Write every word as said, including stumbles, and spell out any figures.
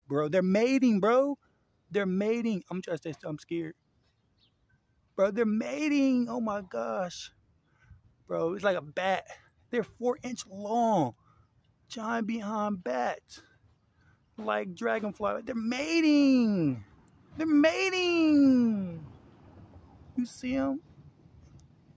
bro. They're mating, bro. They're mating. I'm trying to stay still. I'm scared. Bro, they're mating. Oh my gosh. Bro, it's like a bat. They're four inch long. Giant behind bats. Like dragonfly. They're mating. They're mating. You see them?